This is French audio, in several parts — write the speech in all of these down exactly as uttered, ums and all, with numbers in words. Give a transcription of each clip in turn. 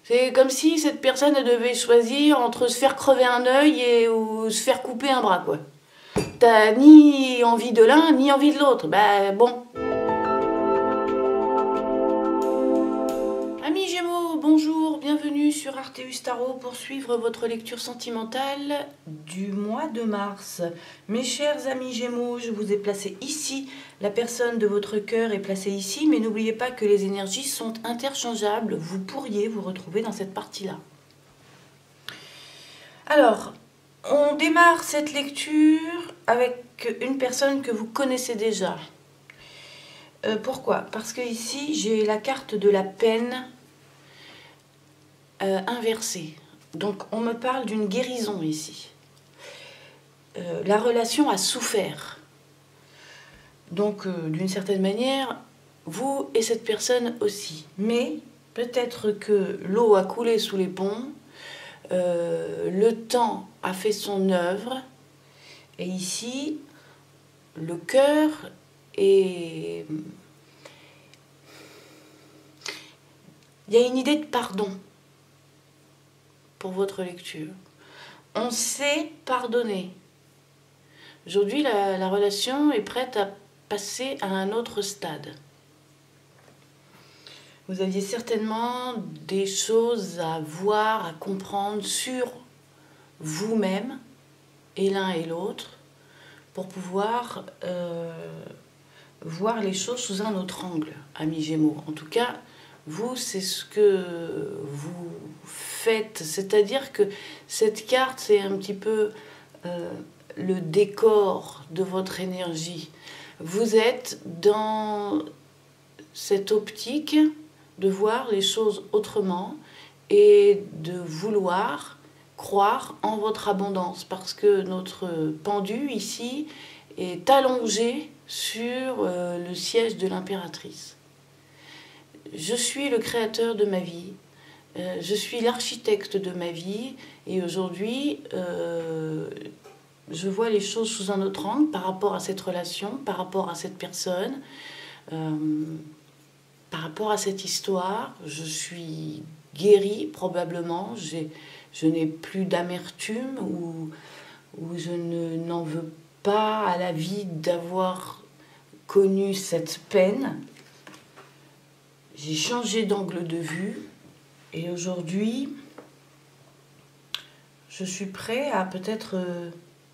C'est comme si cette personne elle devait choisir entre se faire crever un œil et ou se faire couper un bras, quoi. T'as ni envie de l'un, ni envie de l'autre. Ben bon. Amis Gémeaux, bonjour, bienvenue sur Arteus Tarot pour suivre votre lecture sentimentale du mois de mars. Mes chers amis Gémeaux, je vous ai placé ici, la personne de votre cœur est placée ici, mais n'oubliez pas que les énergies sont interchangeables, vous pourriez vous retrouver dans cette partie-là. Alors, on démarre cette lecture avec une personne que vous connaissez déjà. Euh, pourquoi? Parce que ici, j'ai la carte de la peine euh, inversée. Donc, on me parle d'une guérison ici. Euh, la relation a souffert. Donc, euh, d'une certaine manière, vous et cette personne aussi. Mais peut-être que l'eau a coulé sous les ponts, euh, le temps a fait son œuvre, et ici, le cœur est... Il y a une idée de pardon pour votre lecture. On sait pardonner. Aujourd'hui, la, la relation est prête à passer à un autre stade. Vous aviez certainement des choses à voir, à comprendre sur vous-même et l'un et l'autre pour pouvoir euh, voir les choses sous un autre angle, amis Gémeaux. En tout cas, vous, c'est ce que vous faites. C'est-à-dire que cette carte, c'est un petit peu euh, le décor de votre énergie. Vous êtes dans cette optique de voir les choses autrement et de vouloir croire en votre abondance. Parce que notre pendu, ici, est allongé sur euh, le siège de l'impératrice. Je suis le créateur de ma vie, euh, je suis l'architecte de ma vie, et aujourd'hui, euh, je vois les choses sous un autre angle par rapport à cette relation, par rapport à cette personne, euh, par rapport à cette histoire. Je suis guérie probablement, j'ai, je n'ai plus d'amertume ou, ou je ne, n'en veux pas à la vie d'avoir connu cette peine. J'ai changé d'angle de vue et aujourd'hui, je suis prêt à peut-être euh,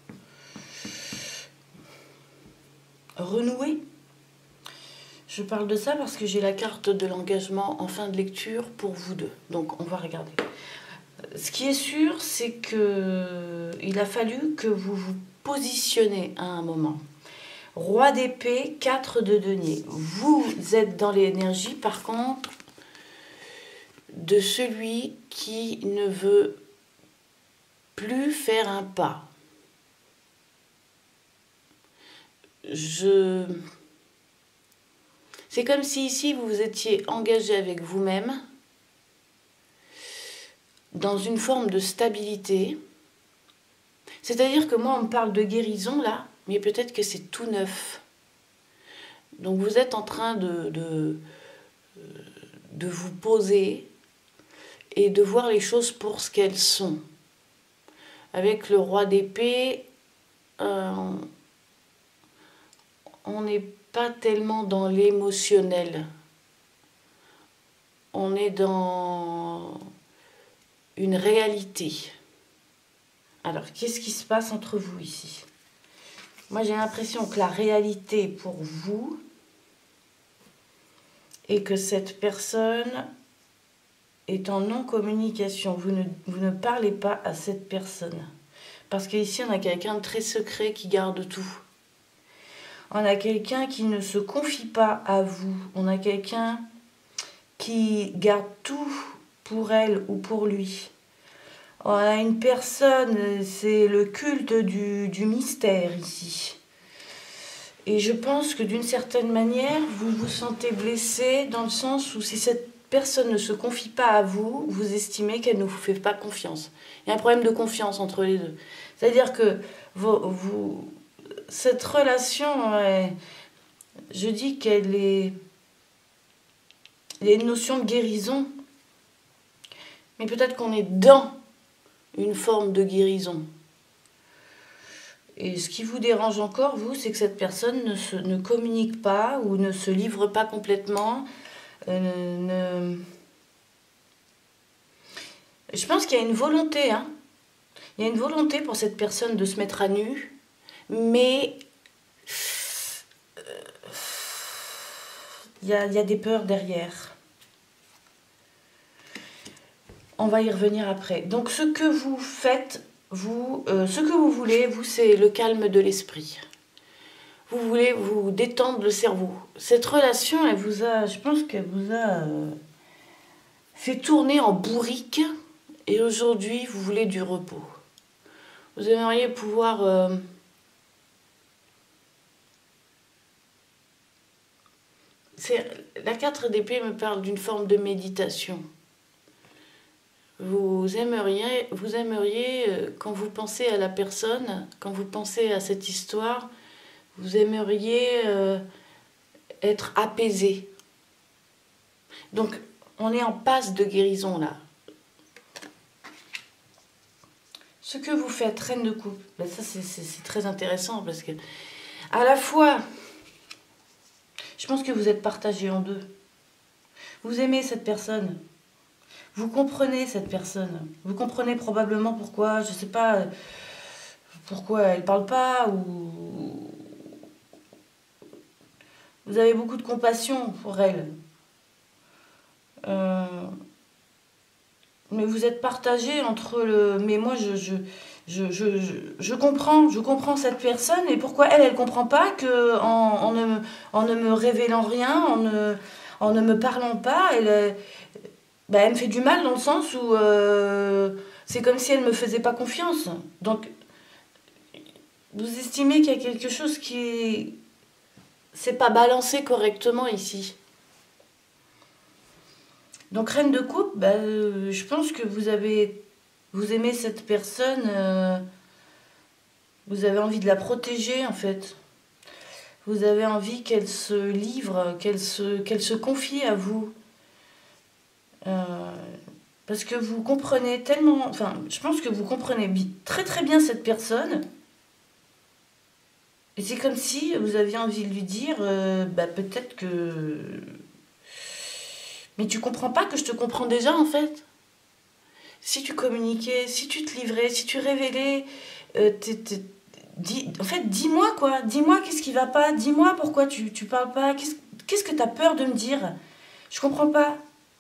renouer. Je parle de ça parce que j'ai la carte de l'engagement en fin de lecture pour vous deux. Donc on va regarder. Ce qui est sûr, c'est que il a fallu que vous vous positionnez à un moment. Roi d'épée, quatre de denier. Vous êtes dans l'énergie, par contre, de celui qui ne veut plus faire un pas. Je... C'est comme si ici, vous vous étiez engagé avec vous-même dans une forme de stabilité. C'est-à-dire que moi, on me parle de guérison, là, mais peut-être que c'est tout neuf. Donc vous êtes en train de, de, de vous poser et de voir les choses pour ce qu'elles sont. Avec le roi d'épée, euh, on n'est pas tellement dans l'émotionnel. On est dans une réalité. Alors, qu'est-ce qui se passe entre vous ici ? Moi, j'ai l'impression que la réalité pour vous est que cette personne est en non-communication. Vous ne, vous ne parlez pas à cette personne. Parce qu'ici, on a quelqu'un de très secret qui garde tout. On a quelqu'un qui ne se confie pas à vous. On a quelqu'un qui garde tout pour elle ou pour lui. On a une personne, c'est le culte du, du mystère ici. Et je pense que d'une certaine manière, vous vous sentez blessé dans le sens où si cette personne ne se confie pas à vous, vous estimez qu'elle ne vous fait pas confiance. Il y a un problème de confiance entre les deux. C'est-à-dire que vous, vous, cette relation, ouais, je dis qu'elle est... Il y a une notion de guérison. mais peut-être qu'on est dans une forme de guérison. Et ce qui vous dérange encore, vous, c'est que cette personne ne, se, ne communique pas ou ne se livre pas complètement. Euh, ne... Je pense qu'il y a une volonté, hein. Il y a une volonté pour cette personne de se mettre à nu, mais euh, il y a, il y a des peurs derrière. On va y revenir après. Donc ce que vous faites, vous, euh, ce que vous voulez, vous, c'est le calme de l'esprit. Vous voulez vous détendre le cerveau. Cette relation, elle vous a, je pense qu'elle vous a euh, fait tourner en bourrique. Et aujourd'hui, vous voulez du repos. Vous aimeriez pouvoir... Euh, la quatre d'épée me parle d'une forme de méditation. Vous aimeriez, vous aimeriez, quand vous pensez à la personne, quand vous pensez à cette histoire, vous aimeriez euh, être apaisé. Donc, on est en passe de guérison, là. Ce que vous faites, reine de coupe, ben ça c'est très intéressant parce que, à la fois, je pense que vous êtes partagé en deux. Vous aimez cette personne. Vous comprenez cette personne. Vous comprenez probablement pourquoi, je ne sais pas, pourquoi elle ne parle pas ou... Vous avez beaucoup de compassion pour elle. Euh... Mais vous êtes partagé entre le... Mais moi, je, je, je, je, je, je comprends, je comprends cette personne. Et pourquoi elle, elle ne comprend pas qu'en en ne, en ne me révélant rien, en ne, en ne me parlant pas, elle, bah, elle me fait du mal dans le sens où euh, c'est comme si elle ne me faisait pas confiance. Donc, vous estimez qu'il y a quelque chose qui... C'est pas balancé correctement ici. Donc, reine de coupe, bah, euh, je pense que vous avez, vous aimez cette personne, euh, vous avez envie de la protéger en fait. Vous avez envie qu'elle se livre, qu'elle se, qu'elle se confie à vous. Euh, parce que vous comprenez tellement, enfin, je pense que vous comprenez très très bien cette personne. Et c'est comme si vous aviez envie de lui dire, euh, bah, peut-être que... Mais tu comprends pas que je te comprends déjà, en fait. Si tu communiquais, si tu te livrais, si tu révélais, euh, t'es, t'es, dis, en fait, dis-moi, quoi. Dis-moi qu'est-ce qui va pas. Dis-moi pourquoi tu, tu parles pas. Qu'est-ce, qu'est-ce que tu as peur de me dire? Je comprends pas.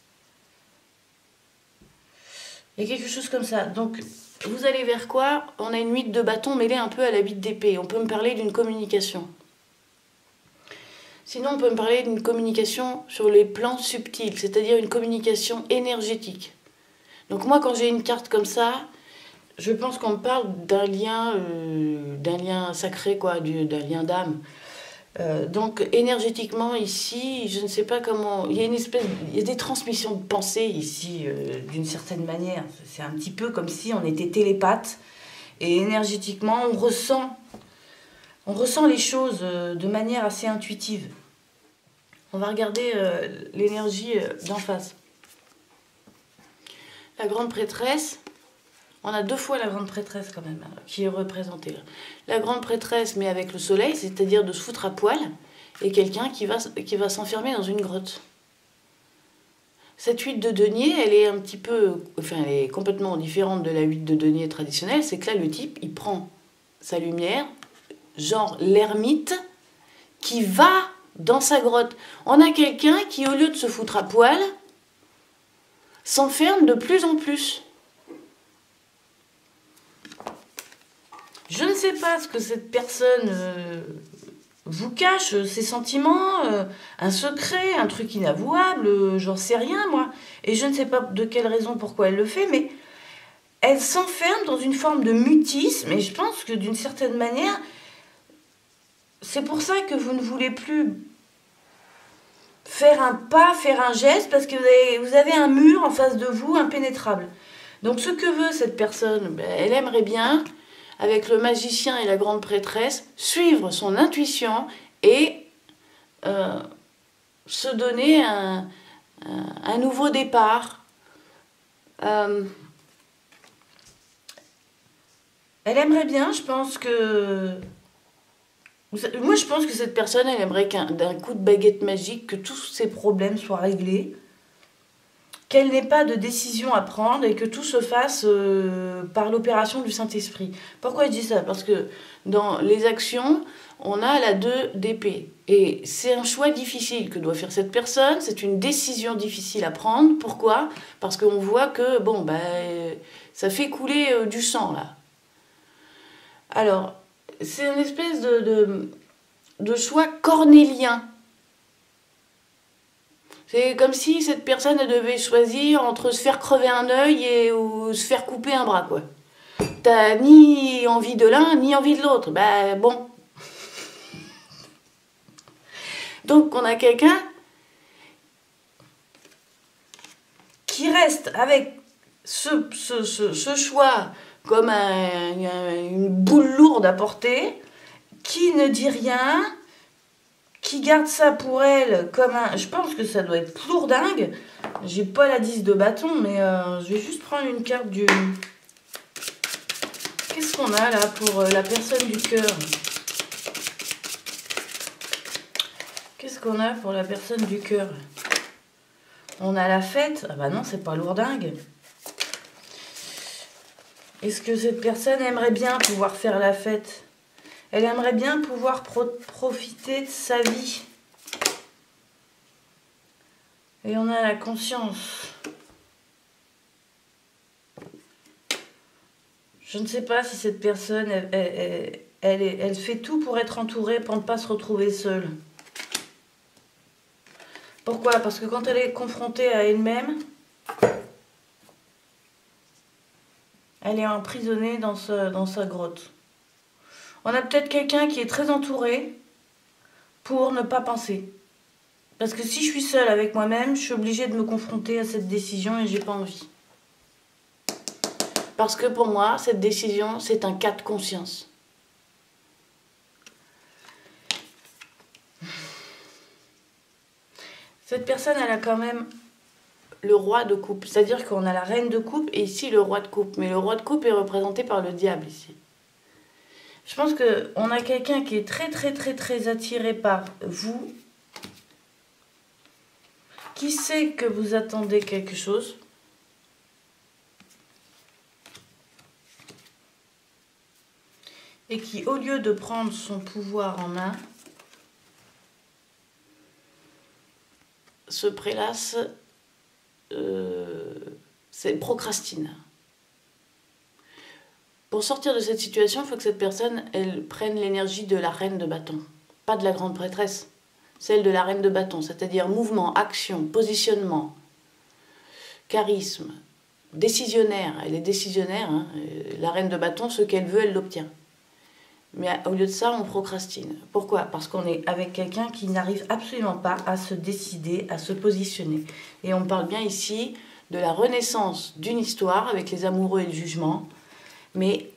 Il y a quelque chose comme ça. Donc, vous allez vers quoi? On a une huit de bâton mêlée un peu à la huit d'épée. On peut me parler d'une communication. Sinon, on peut me parler d'une communication sur les plans subtils, c'est-à-dire une communication énergétique. Donc moi, quand j'ai une carte comme ça, je pense qu'on me parle d'un lien, euh, d'un lien sacré, quoi, d'un lien d'âme. Euh, donc énergétiquement ici, je ne sais pas comment, il y a une espèce, il y a des transmissions de pensée ici, euh, d'une certaine manière. C'est un petit peu comme si on était télépathe et énergétiquement, on ressent. On ressent les choses de manière assez intuitive. On va regarder euh, l'énergie euh, d'en face. La grande prêtresse, on a deux fois la grande prêtresse quand même, hein, qui est représentée là. La grande prêtresse, mais avec le soleil, c'est-à-dire de se foutre à poil, et quelqu'un qui va, qui va s'enfermer dans une grotte. Cette huit de denier, elle est un petit peu, enfin elle est complètement différente de la huit de denier traditionnelle, c'est que là le type, il prend sa lumière, genre l'ermite, qui va dans sa grotte. On a quelqu'un qui, au lieu de se foutre à poil, s'enferme de plus en plus. Je ne sais pas ce que cette personne euh, vous cache, ses sentiments, euh, un secret, un truc inavouable, euh, j'en sais rien moi. Et je ne sais pas de quelle raison, pourquoi elle le fait, mais elle s'enferme dans une forme de mutisme, et je pense que d'une certaine manière, c'est pour ça que vous ne voulez plus faire un pas, faire un geste, parce que vous avez, vous avez un mur en face de vous impénétrable. Donc ce que veut cette personne, ben, elle aimerait bien, avec le magicien et la grande prêtresse, suivre son intuition et euh, se donner un, un, un nouveau départ, Euh, elle aimerait bien, je pense que... Moi, je pense que cette personne, elle aimerait qu'un d'un coup de baguette magique, que tous ses problèmes soient réglés, qu'elle n'ait pas de décision à prendre et que tout se fasse euh, par l'opération du Saint-Esprit. Pourquoi je dis ça? Parce que dans les actions, on a la deux d'épée. Et c'est un choix difficile que doit faire cette personne, c'est une décision difficile à prendre. Pourquoi? Parce qu'on voit que, bon, ben, ça fait couler euh, du sang, là. Alors, c'est une espèce de, de, de choix cornélien. C'est comme si cette personne elle devait choisir entre se faire crever un œil et ou se faire couper un bras, quoi. T'as ni envie de l'un, ni envie de l'autre. Ben bon. Donc on a quelqu'un qui reste avec ce, ce, ce, ce choix comme un, une boule lourde à porter, qui ne dit rien, qui garde ça pour elle comme un... Je pense que ça doit être lourdingue. J'ai pas la dix de bâton, mais euh, je vais juste prendre une carte du... Qu'est-ce qu'on a là pour la personne du cœur? Qu'est-ce qu'on a pour la personne du cœur? On a la fête. Ah bah non, c'est pas lourdingue. Est-ce que cette personne aimerait bien pouvoir faire la fête? Elle aimerait bien pouvoir pro profiter de sa vie. Et on a la conscience. Je ne sais pas si cette personne, elle, elle, elle, elle, elle fait tout pour être entourée, pour ne pas se retrouver seule. Pourquoi? Parce que quand elle est confrontée à elle-même, elle est emprisonnée dans, ce, dans sa grotte. On a peut-être quelqu'un qui est très entouré pour ne pas penser. Parce que si je suis seule avec moi-même, je suis obligée de me confronter à cette décision et j'ai pas envie. Parce que pour moi, cette décision, c'est un cas de conscience. Cette personne, elle a quand même le roi de coupe. C'est-à-dire qu'on a la reine de coupe et ici le roi de coupe. Mais le roi de coupe est représenté par le diable ici. Je pense qu'on a quelqu'un qui est très très très très attiré par vous. Qui sait que vous attendez quelque chose. Et qui, au lieu de prendre son pouvoir en main, se prélasse, euh, c'est procrastine. Pour sortir de cette situation, il faut que cette personne, elle prenne l'énergie de la reine de bâton, pas de la grande prêtresse, celle de la reine de bâton, c'est-à-dire mouvement, action, positionnement, charisme, décisionnaire. Elle est décisionnaire, hein. La reine de bâton, ce qu'elle veut, elle l'obtient. Mais au lieu de ça, on procrastine. Pourquoi? Parce qu'on est avec quelqu'un qui n'arrive absolument pas à se décider, à se positionner. Et on parle bien ici de la renaissance d'une histoire avec les amoureux et le jugement. Mais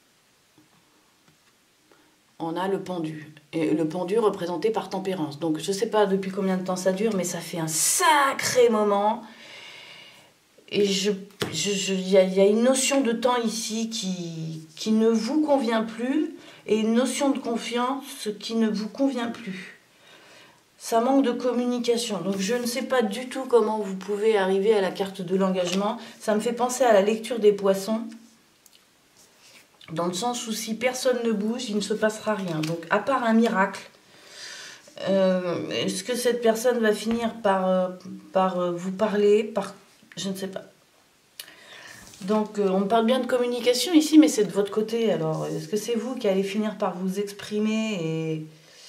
on a le pendu. Et le pendu représenté par tempérance. Donc je ne sais pas depuis combien de temps ça dure, mais ça fait un sacré moment. Et je, je, je, y a, y a une notion de temps ici qui, qui ne vous convient plus. Et une notion de confiance qui ne vous convient plus. Ça manque de communication. Donc je ne sais pas du tout comment vous pouvez arriver à la carte de l'engagement. Ça me fait penser à la lecture des poissons. Dans le sens où si personne ne bouge, il ne se passera rien. Donc à part un miracle, euh, est-ce que cette personne va finir par, euh, par euh, vous parler par... Je ne sais pas. Donc, euh, on parle bien de communication ici, mais c'est de votre côté. Alors, est-ce que c'est vous qui allez finir par vous exprimer et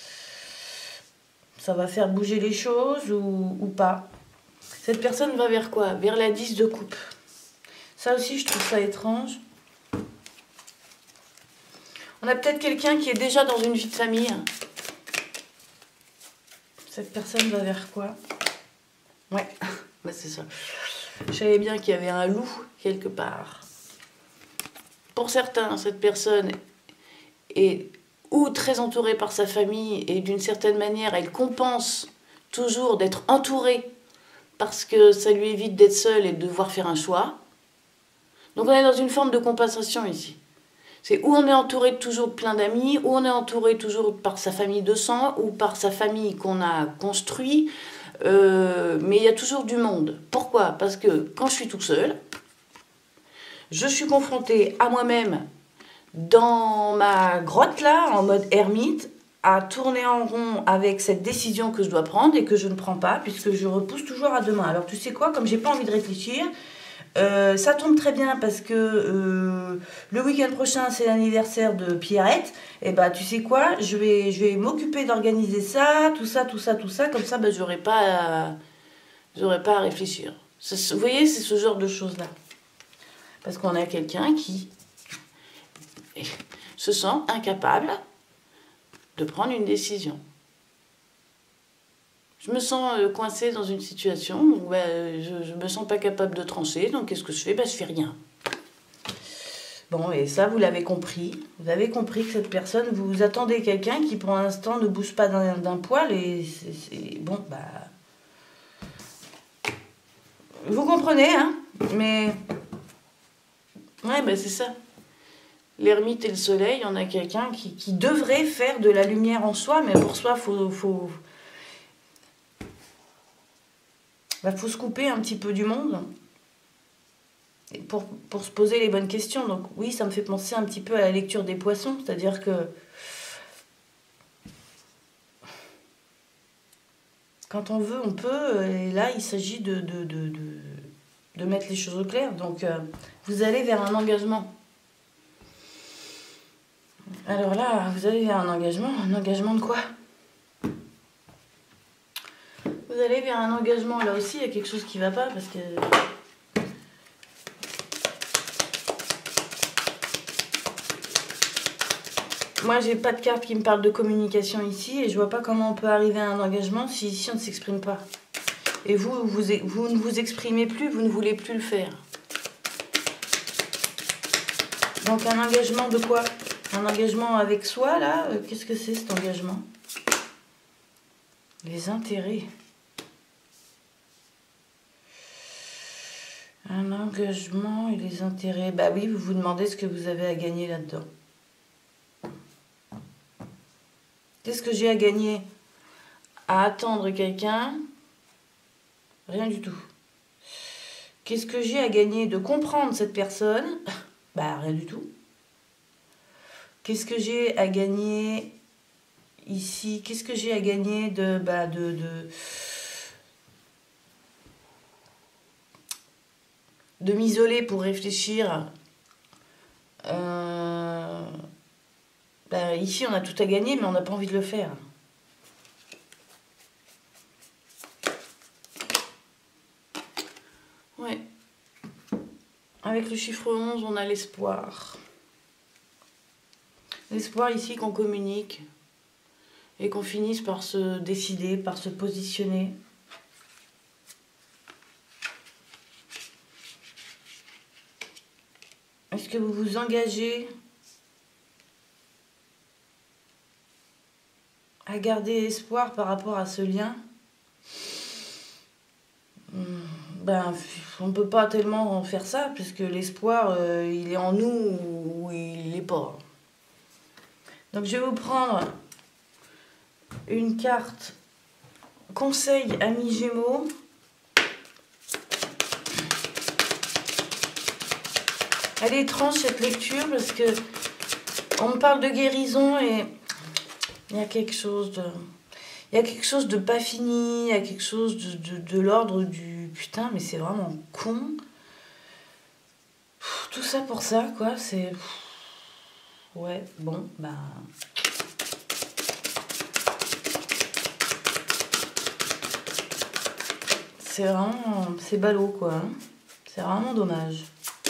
ça va faire bouger les choses ou, ou pas? Cette personne va vers quoi? Vers la dix de coupe. Ça aussi, je trouve ça étrange. On a peut-être quelqu'un qui est déjà dans une vie de famille. Cette personne va vers quoi? Ouais, bah c'est ça. Je savais bien qu'il y avait un loup quelque part. Pour certains, cette personne est ou très entourée par sa famille et d'une certaine manière, elle compense toujours d'être entourée parce que ça lui évite d'être seule et de devoir faire un choix. Donc on est dans une forme de compensation ici. C'est où on est entouré de toujours de plein d'amis, où on est entouré toujours par sa famille de sang, ou par sa famille qu'on a construit, euh, mais il y a toujours du monde. Pourquoi? Parce que quand je suis toute seule, je suis confrontée à moi-même dans ma grotte là, en mode ermite, à tourner en rond avec cette décision que je dois prendre et que je ne prends pas, puisque je repousse toujours à demain. Alors tu sais quoi, comme j'ai pas envie de réfléchir, Euh, ça tombe très bien parce que euh, le week-end prochain c'est l'anniversaire de Pierrette. Et bah tu sais quoi, je vais, je vais m'occuper d'organiser ça, tout ça, tout ça, tout ça. Comme ça, bah, j'aurai pas, à, j'aurai pas à réfléchir. Vous voyez, c'est ce genre de choses là. Parce qu'on a quelqu'un qui se sent incapable de prendre une décision. Je me sens coincée dans une situation où bah, je ne me sens pas capable de trancher, donc qu'est-ce que je fais? Bah, je fais rien. Bon, et ça, vous l'avez compris. Vous avez compris que cette personne, vous attendez quelqu'un qui, pour l'instant, ne bouge pas d'un, d'un poil, et c'est... Bon, bah... Vous comprenez, hein? Mais... Ouais, bah c'est ça. L'ermite et le soleil, on a quelqu'un qui, qui devrait faire de la lumière en soi, mais pour soi, il faut... faut Il bah, faut se couper un petit peu du monde pour, pour se poser les bonnes questions. Donc oui, ça me fait penser un petit peu à la lecture des poissons. C'est-à-dire que quand on veut, on peut. Et là, il s'agit de, de, de, de, de mettre les choses au clair. Donc euh, vous allez vers un engagement. Alors là, vous allez vers un engagement. Un engagement de quoi ? Vous allez vers un engagement, là aussi, il y a quelque chose qui ne va pas, parce que... Moi, j'ai pas de carte qui me parle de communication ici, et je vois pas comment on peut arriver à un engagement si ici on ne s'exprime pas. Et vous, vous, vous ne vous exprimez plus, vous ne voulez plus le faire. Donc un engagement de quoi? Un engagement avec soi, là, qu'est-ce que c'est cet engagement? Les intérêts. Un engagement et les intérêts. Bah oui, vous vous demandez ce que vous avez à gagner là-dedans. Qu'est-ce que j'ai à gagner? À attendre quelqu'un? Rien du tout. Qu'est-ce que j'ai à gagner de comprendre cette personne? Bah rien du tout. Qu'est-ce que j'ai à gagner ici? Qu'est-ce que j'ai à gagner de... Bah de... de de m'isoler pour réfléchir. Euh, ben ici, on a tout à gagner, mais on n'a pas envie de le faire. Ouais. Avec le chiffre onze, on a l'espoir. L'espoir ici qu'on communique et qu'on finisse par se décider, par se positionner. Est-ce que vous vous engagez à garder espoir par rapport à ce lien? Ben, on ne peut pas tellement faire ça, puisque l'espoir, euh, il est en nous ou il n'est pas. Donc je vais vous prendre une carte conseil amis Gémeaux. Elle est étrange cette lecture parce que on me parle de guérison et il y a quelque chose de, il y a quelque chose de pas fini, il y a quelque chose de, de, de l'ordre du putain, mais c'est vraiment con. Tout ça pour ça, quoi, c'est... Ouais, bon, bah... C'est vraiment... C'est ballot, quoi. C'est vraiment dommage.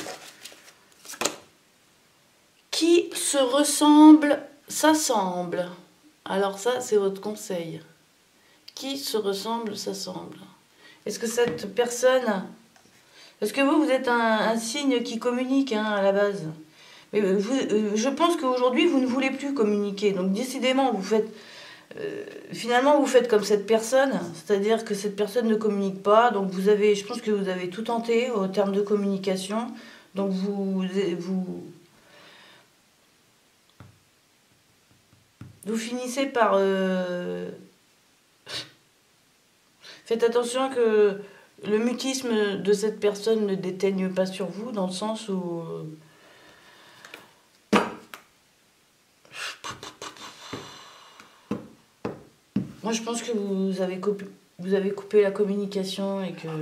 Qui se ressemble, s'assemble. Alors ça, c'est votre conseil. Qui se ressemble, s'assemble. Est-ce que cette personne... Est-ce que vous, vous êtes un, un signe qui communique, hein, à la base? Mais vous, je pense qu'aujourd'hui, vous ne voulez plus communiquer. Donc, décidément, vous faites... Euh, finalement, vous faites comme cette personne. C'est-à-dire que cette personne ne communique pas. Donc, vous avez... Je pense que vous avez tout tenté au terme de communication. Donc vous, vous, vous finissez par... Euh... Faites attention que le mutisme de cette personne ne déteigne pas sur vous, dans le sens où... Moi, je pense que vous avez coupé, vous avez coupé la communication et que...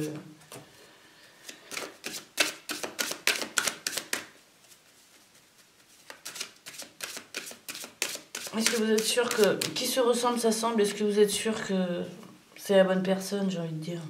Est-ce que vous êtes sûr que... Qui se ressemble, s'assemble? Est-ce que vous êtes sûr que c'est la bonne personne, j'ai envie de dire?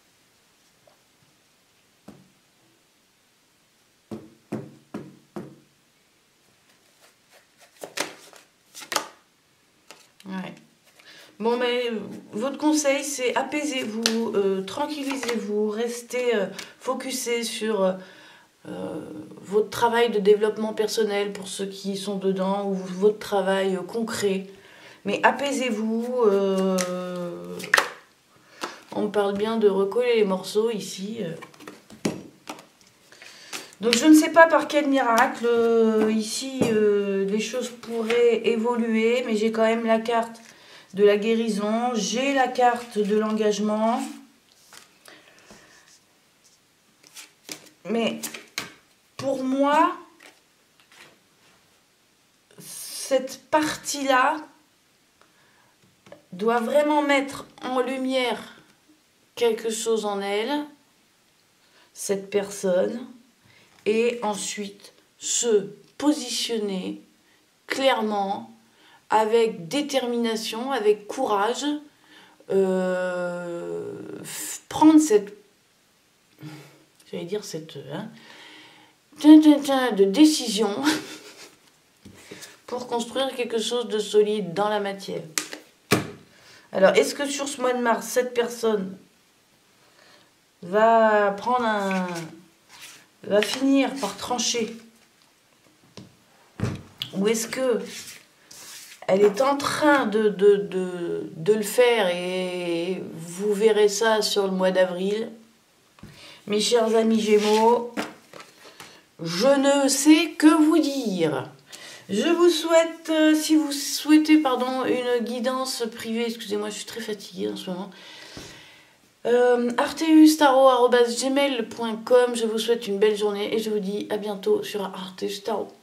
Ouais. Bon, mais votre conseil, c'est apaisez-vous, euh, tranquillisez-vous, restez euh, focusé sur euh, votre travail de développement personnel pour ceux qui sont dedans, ou votre travail euh, concret. Mais apaisez-vous. Euh, on me parle bien de recoller les morceaux ici. Donc je ne sais pas par quel miracle, euh, ici, euh, les choses pourraient évoluer, mais j'ai quand même la carte de la guérison, j'ai la carte de l'engagement. Mais pour moi, cette partie-là doit vraiment mettre en lumière quelque chose en elle, cette personne, et ensuite se positionner clairement, avec détermination, avec courage, euh, prendre cette, j'allais dire cette, hein, de décision pour construire quelque chose de solide dans la matière. Alors, est-ce que sur ce mois de mars, cette personne va prendre un... va finir par trancher? Ou est-ce que elle est en train de, de, de, de le faire et vous verrez ça sur le mois d'avril? Mes chers amis Gémeaux, je ne sais que vous dire. Je vous souhaite, euh, si vous souhaitez, pardon, une guidance privée, excusez-moi, je suis très fatiguée en ce moment, euh, arteus tarot arobase gmail point com. Je vous souhaite une belle journée et je vous dis à bientôt sur Arteus Tarot.